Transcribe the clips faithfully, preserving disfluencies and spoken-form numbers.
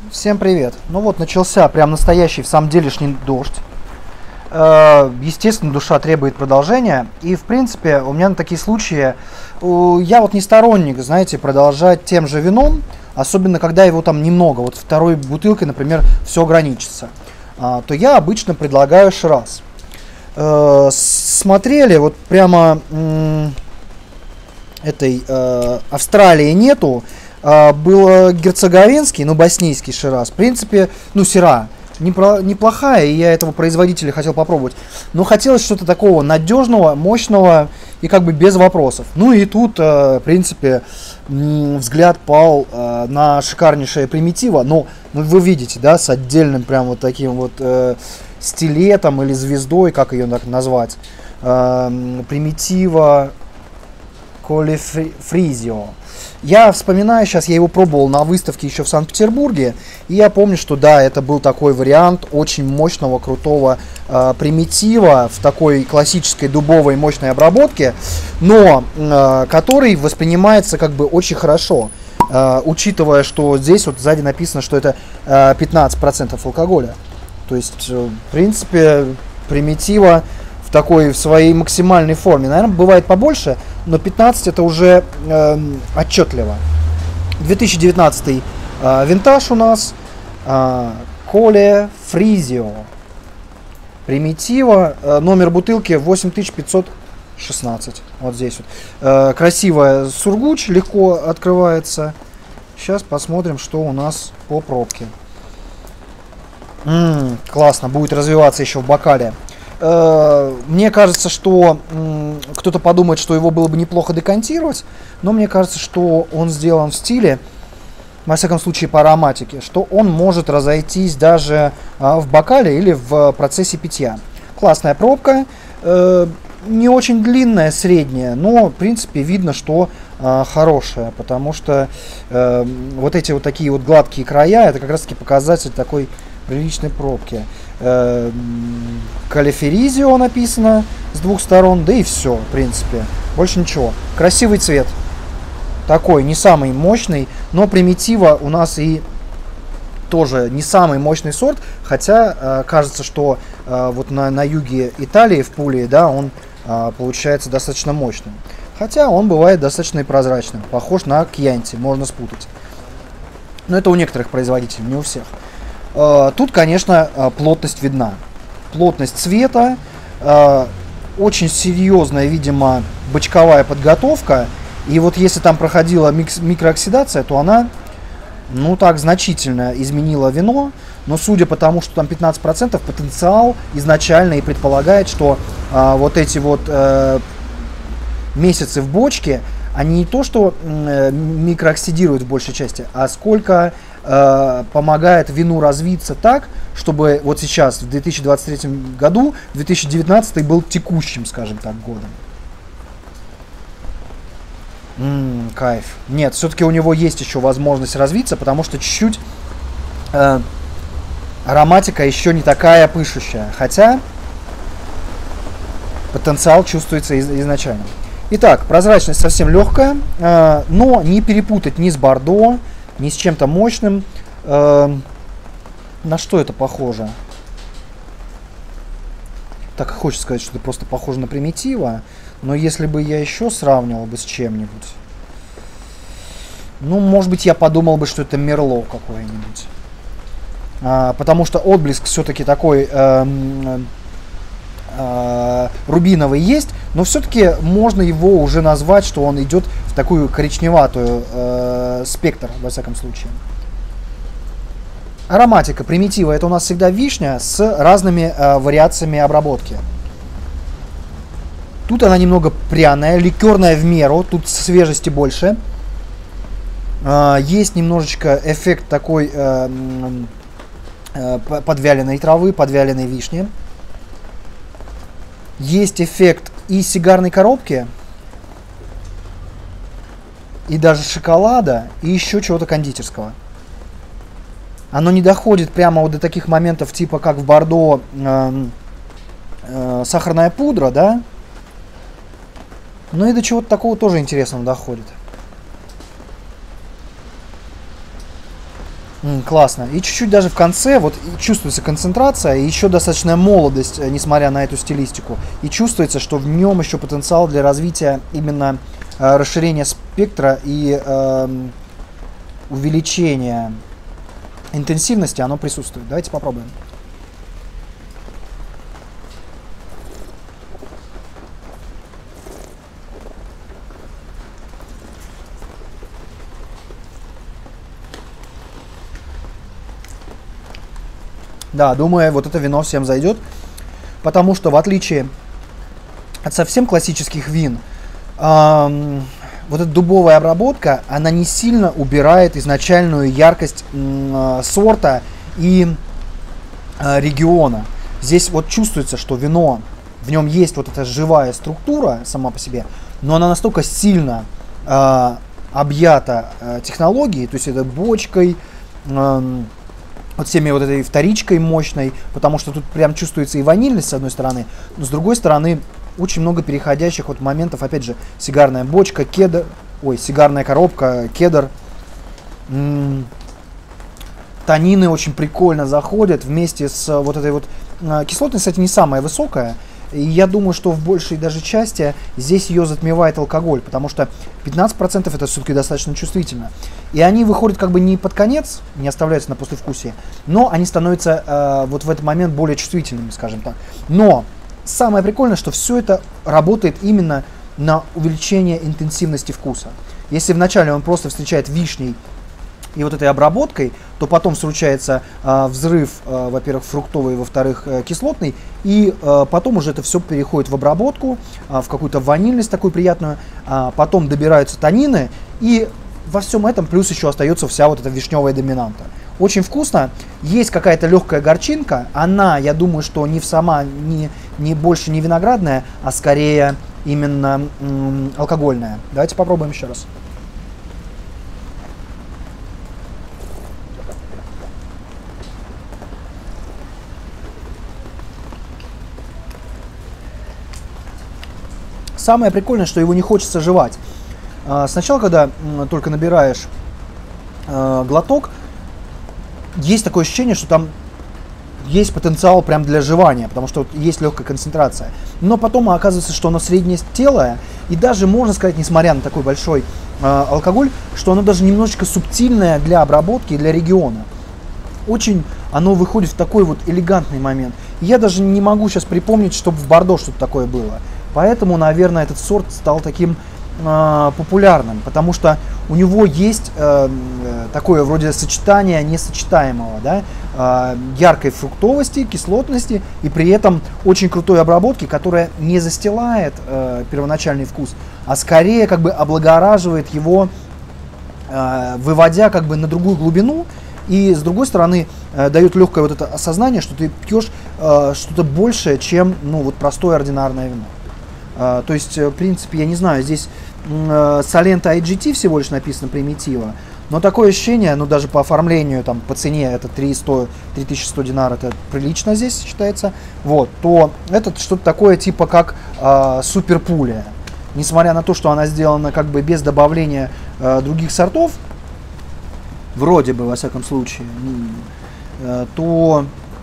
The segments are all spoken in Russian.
Всем привет. Ну вот начался прям настоящий в самом делешний дождь. Э, естественно, душа требует продолжения. И в принципе у меня на такие случаи, э, я вот не сторонник, знаете, продолжать тем же вином, особенно когда его там немного. Вот второй бутылкой, например, все ограничится. А, то я обычно предлагаю Шираз. Э, смотрели, вот прямо м, этой э, Австралии нету. Был герцеговинский, ну, боснийский Шираз. В принципе, ну, Сира непро- неплохая, и я этого производителя хотел попробовать. Но хотелось что-то такого надежного, мощного и как бы без вопросов. Ну и тут, э, в принципе, взгляд пал э, на шикарнейшее примитиво. Но ну, вы видите, да, с отдельным прям вот таким вот э, стилетом или звездой, как ее так назвать. Э, примитиво Колефризио. Я вспоминаю сейчас, я его пробовал на выставке еще в Санкт-Петербурге, и я помню, что да, это был такой вариант очень мощного, крутого э, примитива в такой классической дубовой мощной обработке, но э, который воспринимается как бы очень хорошо, э, учитывая, что здесь вот сзади написано, что это э, пятнадцать процентов алкоголя. То есть, э, в принципе, примитива в такой, в своей максимальной форме. Наверное, бывает побольше, но пятнадцать это уже э, отчетливо. две тысячи девятнадцатый э, винтаж у нас. Э, Колефризио. Примитива. Э, номер бутылки восемь тысяч пятьсот шестнадцать. Вот здесь вот. Э, красивая сургуч, легко открывается. Сейчас посмотрим, что у нас по пробке. М-м, классно, будет развиваться еще в бокале. Мне кажется, что кто-то подумает, что его было бы неплохо декантировать, но мне кажется, что он сделан в стиле, во всяком случае по ароматике, что он может разойтись даже в бокале или в процессе питья. Классная пробка, не очень длинная, средняя, но в принципе видно, что хорошая, потому что вот эти вот такие вот гладкие края, это как раз таки показатель такой приличной пробки. Колефризио написано с двух сторон, да и все, в принципе. Больше ничего. Красивый цвет. Такой, не самый мощный, но примитива у нас и тоже не самый мощный сорт, хотя э, кажется, что э, вот на, на юге Италии, в Пулии, да, он э, получается достаточно мощным. Хотя он бывает достаточно и прозрачным. Похож на Кьянти, можно спутать. Но это у некоторых производителей, не у всех. Тут, конечно, плотность видна. Плотность цвета, очень серьезная, видимо, бочковая подготовка. И вот если там проходила микс, микрооксидация, то она, ну так, значительно изменила вино. Но судя по тому, что там пятнадцать процентов, потенциал изначально и предполагает, что а, вот эти вот а, месяцы в бочке, они не то, что а, микрооксидируют в большей части, а сколько помогает вину развиться так, чтобы вот сейчас, в две тысячи двадцать третьем году, две тысячи девятнадцатый был текущим, скажем так, годом. М-м, кайф. Нет, все-таки у него есть еще возможность развиться, потому что чуть-чуть э, ароматика еще не такая пышущая. Хотя потенциал чувствуется из- изначально. Итак, прозрачность совсем легкая, э, но не перепутать ни с бордо, ни с чем-то мощным. Э, на что это похоже? Так и хочется сказать, что это просто похоже на примитива. Но если бы я еще сравнивал бы с чем-нибудь, ну, может быть, я подумал бы, что это Мерло какое-нибудь. А, потому что отблеск все-таки такой э, э, рубиновый есть, но все-таки можно его уже назвать, что он идет в такую коричневатую э, спектр, во всяком случае. Ароматика примитива — это у нас всегда вишня с разными э, вариациями обработки. Тут она немного пряная, ликерная в меру, тут свежести больше. Э, есть немножечко эффект такой э, э, подвяленной травы, подвяленной вишни. Есть эффект и сигарной коробки, и даже шоколада, и еще чего-то кондитерского. Оно не доходит прямо вот до таких моментов, типа как в бордо э, э, сахарная пудра, да? Но и до чего-то такого тоже интересного доходит. М, классно. И чуть-чуть даже в конце вот чувствуется концентрация, и еще достаточная молодость, несмотря на эту стилистику. И чувствуется, что в нем еще потенциал для развития именно э, расширения спектра и э, увеличения интенсивности, оно присутствует. Давайте попробуем. Да, думаю, вот это вино всем зайдет, потому что в отличие от совсем классических вин, эм, вот эта дубовая обработка, она не сильно убирает изначальную яркость э, сорта и э, региона. Здесь вот чувствуется, что вино, в нем есть вот эта живая структура сама по себе, но она настолько сильно э, объята э, технологией, то есть это бочкой, э, вот всеми вот этой вторичкой мощной, потому что тут прям чувствуется и ванильность с одной стороны, но с другой стороны очень много переходящих вот моментов, опять же, сигарная бочка, кедр, ой, сигарная коробка, кедр. М-м, танины очень прикольно заходят вместе с вот этой вот э, кислотность, кстати, не самая высокая. И я думаю, что в большей даже части здесь ее затмевает алкоголь, потому что пятнадцать процентов это все-таки достаточно чувствительно. И они выходят как бы не под конец, не оставляются на послевкусие, но они становятся э, вот в этот момент более чувствительными, скажем так. Но самое прикольное, что все это работает именно на увеличение интенсивности вкуса. Если вначале он просто встречает вишней и вот этой обработкой, то потом случается э, взрыв, э, во-первых, фруктовый, во-вторых, э, кислотный, и э, потом уже это все переходит в обработку, э, в какую-то ванильность такую приятную, э, потом добираются танины, и во всем этом плюс еще остается вся вот эта вишневая доминанта. Очень вкусно, есть какая-то легкая горчинка, она, я думаю, что не в сама, не, не больше не виноградная, а скорее именно м, алкогольная. Давайте попробуем еще раз. Самое прикольное, что его не хочется жевать. Сначала, когда только набираешь глоток, есть такое ощущение, что там есть потенциал прям для жевания, потому что есть легкая концентрация. Но потом оказывается, что оно среднестелое, и даже можно сказать, несмотря на такой большой алкоголь, что оно даже немножечко субтильное для обработки и для региона. Очень оно выходит в такой вот элегантный момент. И я даже не могу сейчас припомнить, чтобы в Бордо что-то такое было. Поэтому, наверное, этот сорт стал таким э, популярным, потому что у него есть э, такое вроде сочетание несочетаемого, да, э, яркой фруктовости, кислотности и при этом очень крутой обработки, которая не застилает э, первоначальный вкус, а скорее как бы облагораживает его, э, выводя как бы на другую глубину. И с другой стороны э, дает легкое вот это осознание, что ты пьешь э, что-то большее, чем ну вот простое ординарное вино. Uh, то есть, в принципе, я не знаю, здесь uh, Salento ай джи ти всего лишь написано примитива, но такое ощущение, ну даже по оформлению, там, по цене, это три тысячи сто динар, это прилично здесь считается, вот, то это что-то такое типа как uh, суперпуля. Несмотря на то, что она сделана как бы без добавления uh, других сортов, вроде бы, во всяком случае, uh, то...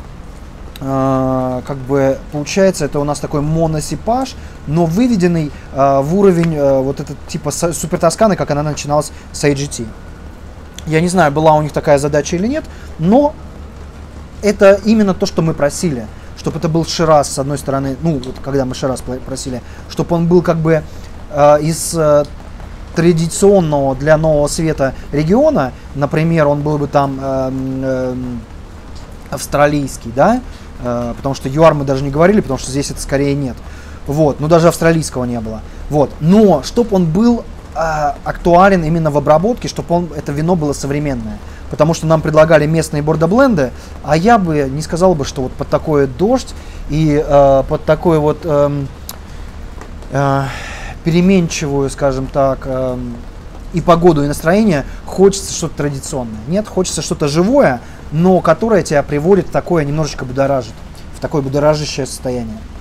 Uh, как бы получается, это у нас такой моносипаж, но выведенный uh, в уровень uh, вот этот типа Супер Тосканы, как она начиналась с ай джи ти. Я не знаю, была у них такая задача или нет, но это именно то, что мы просили, чтобы это был Шираз с одной стороны, ну вот когда мы Шираз просили, чтобы он был как бы uh, из uh, традиционного для Нового Света региона, например, он был бы там uh, uh, австралийский, да, потому что ЮАР мы даже не говорили, потому что здесь это скорее нет. Вот, ну даже австралийского не было. Вот, но чтобы он был э, актуален именно в обработке, чтобы он, это вино было современное. Потому что нам предлагали местные бордо-бленды, а я бы не сказал бы, что вот под такой дождь и э, под такой вот э, э, переменчивую, скажем так, э, и погоду, и настроение хочется что-то традиционное. Нет, хочется что-то живое, но которое тебя приводит в такое немножечко будоражит, в такое будоражащее состояние.